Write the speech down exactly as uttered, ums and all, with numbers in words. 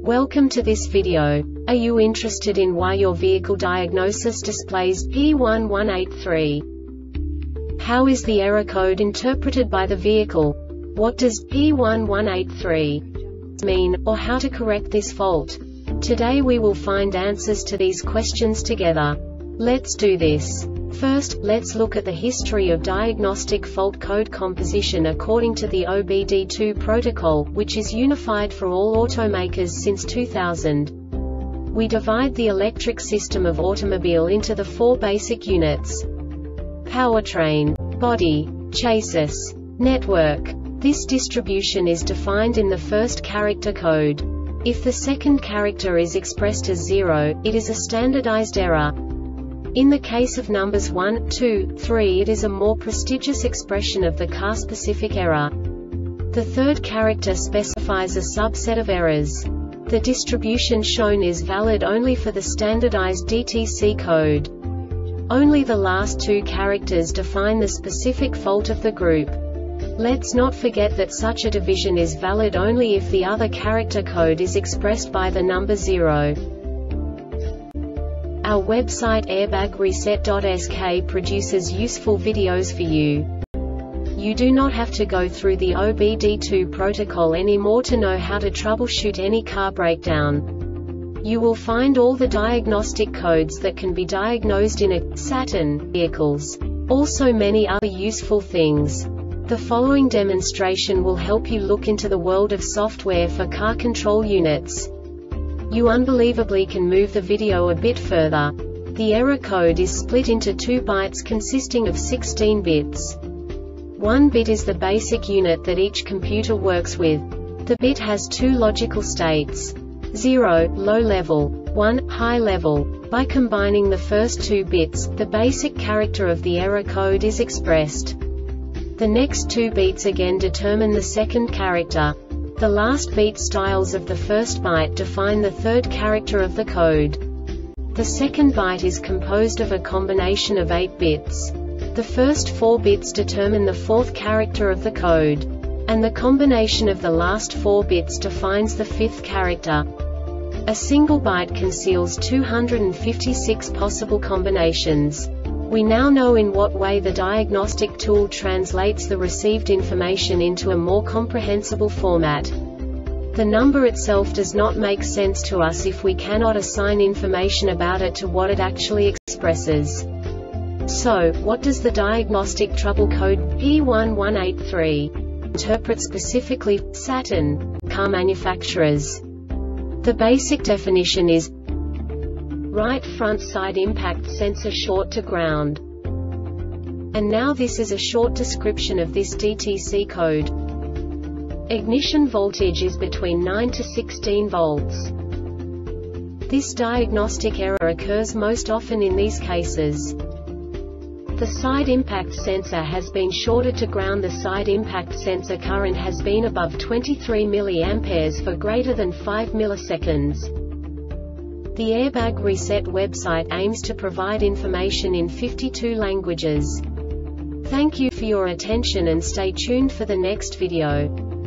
Welcome to this video. Are you interested in why your vehicle diagnosis displays P one one eight three? How is the error code interpreted by the vehicle? What does P one one eight three mean, or how to correct this fault? Today we will find answers to these questions together. Let's do this. First, let's look at the history of diagnostic fault code composition according to the O B D two protocol, which is unified for all automakers since two thousand. We divide the electric system of automobile into the four basic units: powertrain, body, chassis, network. This distribution is defined in the first character code. If the second character is expressed as zero, it is a standardized error. In the case of numbers one, two, three, it is a more prestigious expression of the car-specific error. The third character specifies a subset of errors. The distribution shown is valid only for the standardized D T C code. Only the last two characters define the specific fault of the group. Let's not forget that such a division is valid only if the other character code is expressed by the number zero. Our website airbag reset dot S K produces useful videos for you. You do not have to go through the O B D two protocol anymore to know how to troubleshoot any car breakdown. You will find all the diagnostic codes that can be diagnosed in a Saturn vehicles. Also many other useful things. The following demonstration will help you look into the world of software for car control units. You unbelievably can move the video a bit further. The error code is split into two bytes consisting of sixteen bits. One bit is the basic unit that each computer works with. The bit has two logical states: zero, low level, one, high level. By combining the first two bits, the basic character of the error code is expressed. The next two beats again determine the second character. The last beat styles of the first byte define the third character of the code. The second byte is composed of a combination of eight bits. The first four bits determine the fourth character of the code. And the combination of the last four bits defines the fifth character. A single byte conceals two hundred fifty-six possible combinations. We now know in what way the diagnostic tool translates the received information into a more comprehensible format. The number itself does not make sense to us if we cannot assign information about it to what it actually expresses. So, what does the diagnostic trouble code P one one eight three interpret specifically for Saturn car manufacturers? The basic definition is right front side impact sensor short to ground. And now this is a short description of this D T C code. Ignition voltage is between nine to sixteen volts. This diagnostic error occurs most often in these cases. The side impact sensor has been shorted to ground. The side impact sensor current has been above twenty-three milliamperes for greater than five milliseconds. The Airbag Reset website aims to provide information in fifty-two languages. Thank you for your attention and stay tuned for the next video.